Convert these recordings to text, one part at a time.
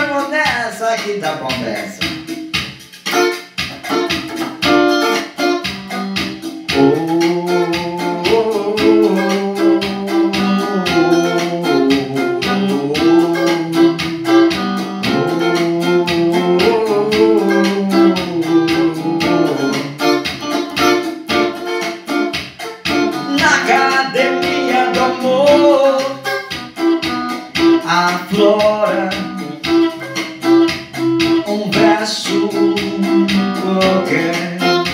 vamos nessa aqui da conversa. Na Academia do Amor aflora um verso qualquer,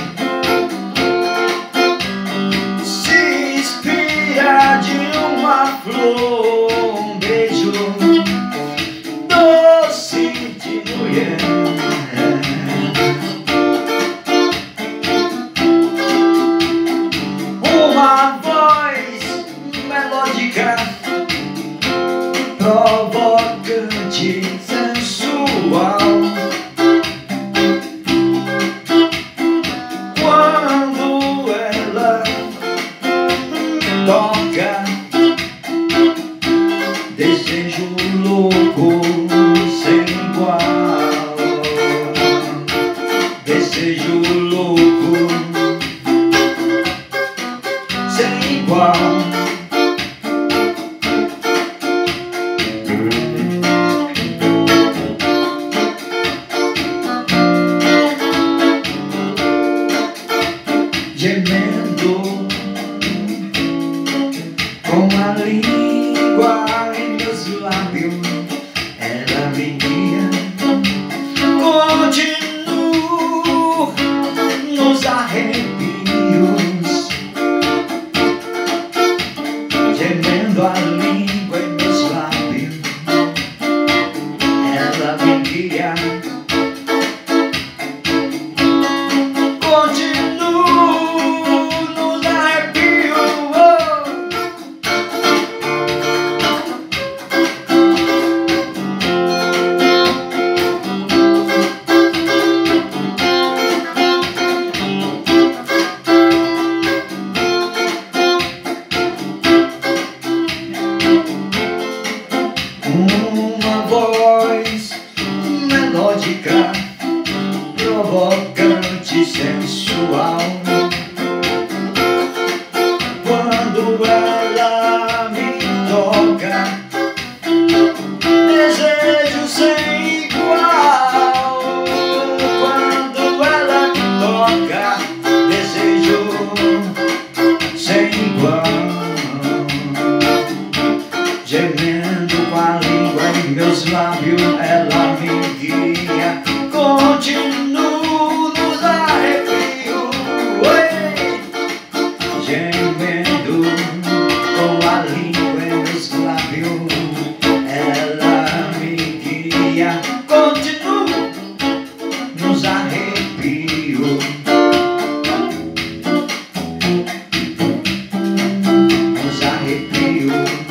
se inspira de uma flor, um beijo doce de mulher. Uma voz melódica, provocante, sensual. Quando ela toca, desejo louco sem igual. Desejo louco sem igual. Gemendo com a língua em meus lábios, ela me guia. Continuo nos arrepios, gemendo a língua em meus lábios, ela me guia. Uma voz melódica, provocante, sensual. Quando ela me toca, desejo sem igual. Quando ela me toca, desejo sem igual. Gemendo com a língua em meus lábios, ela me guia. Continuo nos arrepios, gemendo com a língua em meus lábios, ela me guia. Continuo nos arrepios, nos arrepios.